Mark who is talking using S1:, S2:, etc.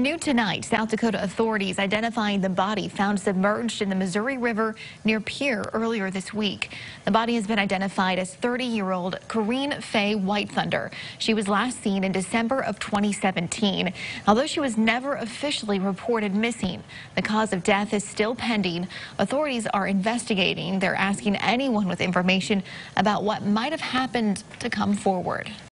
S1: New tonight, South Dakota authorities identifying the body found submerged in the Missouri River near Pierre earlier this week. The body has been identified as 30-year-old Corrine Faye White Thunder. She was last seen in December of 2017. Although she was never officially reported missing, the cause of death is still pending. Authorities are investigating. They're asking anyone with information about what might have happened to come forward.